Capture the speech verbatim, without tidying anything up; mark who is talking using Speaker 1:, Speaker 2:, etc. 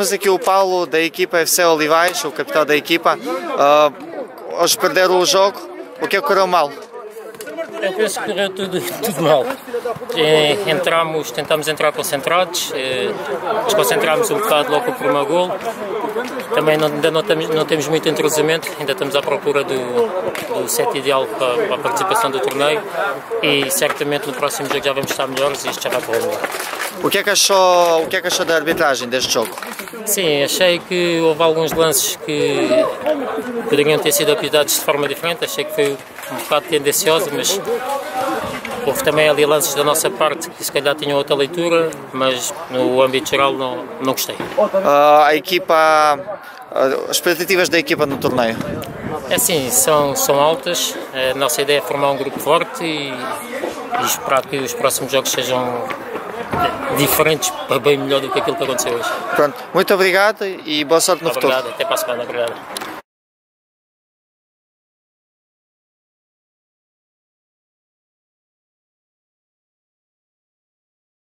Speaker 1: Temos aqui o Paulo da equipa F C Olivais, o capitão da equipa. Uh, hoje perderam o jogo, o que ocorreu mal?
Speaker 2: Eu penso que correu tudo, tudo mal. É, entramos, tentamos entrar concentrados, é, desconcentramos um bocado logo por uma gol. Também não, ainda não temos, não temos muito entrosamento, ainda estamos à procura do, do set ideal para, para a participação do torneio e certamente no próximo jogo já vamos estar melhores e isto já vai correr melhor.
Speaker 1: O que é que achou, o que é que achou da arbitragem deste jogo?
Speaker 2: Sim, achei que houve alguns lances que poderiam ter sido apitados de forma diferente, achei que foi um bocado tendencioso, mas houve também ali lances da nossa parte que se calhar tinham outra leitura, mas no âmbito geral não, não gostei.
Speaker 1: Uh, a equipa, uh, as expectativas da equipa no torneio?
Speaker 2: É sim, são, são altas, a nossa ideia é formar um grupo forte e, e esperar que os próximos jogos sejam diferentes para bem melhor do que aquilo que aconteceu hoje.
Speaker 1: Pronto, muito obrigado e boa sorte no
Speaker 2: Obrigado,
Speaker 1: futuro.
Speaker 2: até para a semana, obrigado.